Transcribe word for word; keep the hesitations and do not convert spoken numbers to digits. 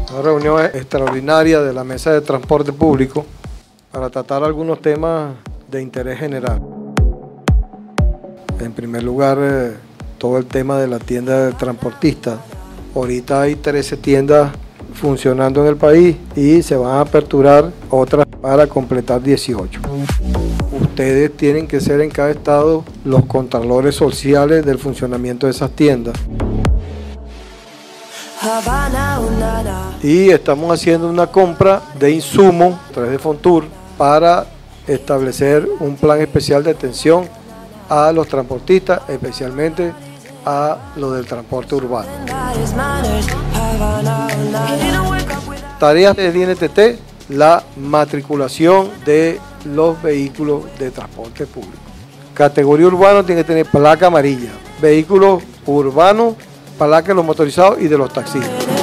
Una reunión extraordinaria de la Mesa de Transporte Público para tratar algunos temas de interés general. En primer lugar, eh, todo el tema de la tienda de transportistas. Ahorita hay trece tiendas funcionando en el país y se van a aperturar otras para completar dieciocho. Ustedes tienen que ser en cada estado los contralores sociales del funcionamiento de esas tiendas. Y estamos haciendo una compra de insumos a través de Fontur para establecer un plan especial de atención a los transportistas, especialmente a los del transporte urbano. Tareas del I N T T, la matriculación de los vehículos de transporte público. Categoría urbano tiene que tener placa amarilla. Vehículos urbanos, placa de los motorizados y de los taxistas.